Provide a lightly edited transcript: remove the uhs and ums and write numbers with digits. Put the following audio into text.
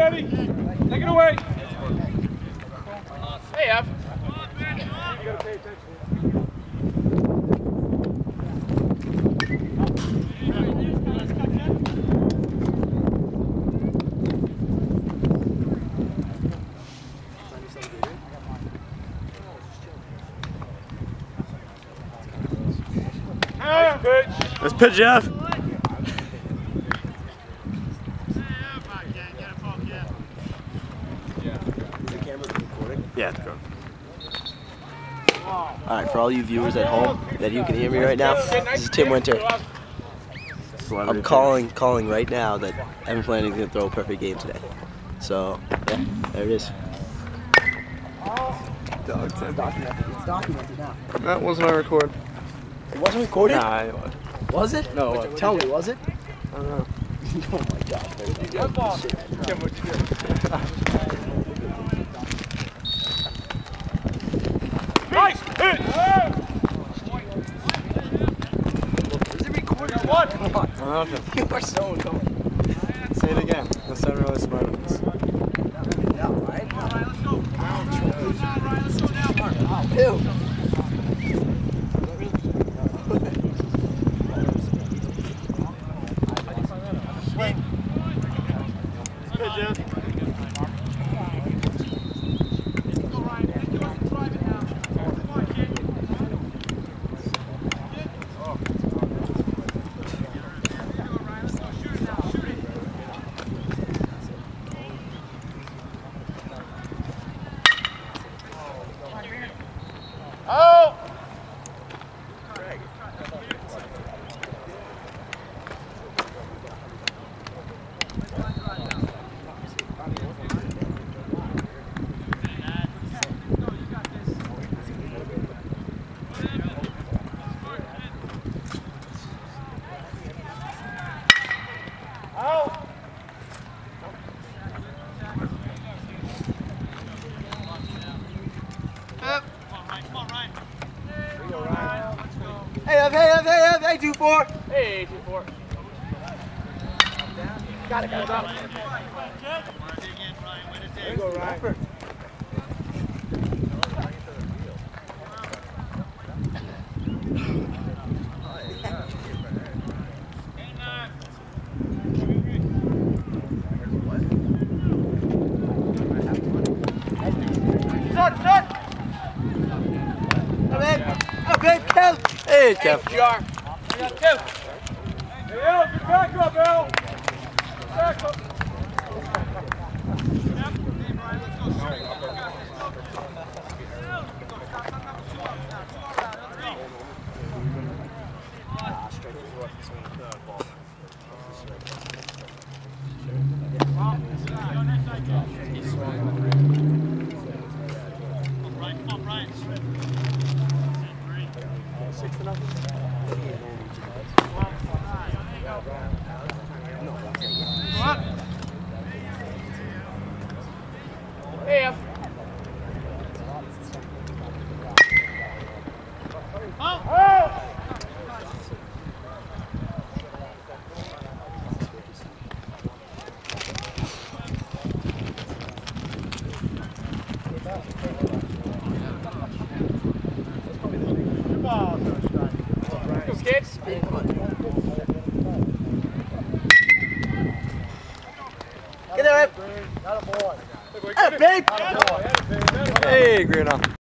Eddie. Take it away. Hey, F. You gotta pay attention. Nice pitch. Let's pitch, Jeff. Yeah, it's going. Alright, for all you viewers at home that you can hear me right now, this is Tim Winter. I'm calling right now that Evan Flanagan's going to throw a perfect game today. So, yeah, there it is. Dog, Tim. It's documented now. That wasn't on record. It wasn't recorded? Nah, it was. Was it? No, it Tell me, was it? I don't know. Oh my gosh. Good ball. Tim, what'd you do? Nice pitch! Is it recorded? One. Come on. I don't know. You are so annoying. Say it again. Let's not really smart on this. Yeah, right? All right, let's go. Let's go now. Wow, ew. Good, Jeff. Oh! Hey, 2-4. Hey, 2-4. Got it. There you go, Ryan. Start! Hey, Jeff. We got two. Hey, El, get back up, El. Get back up. Hey, F. Good ball, Go, kids. Get there, Not a boy. Hey, babe. Hey, Green.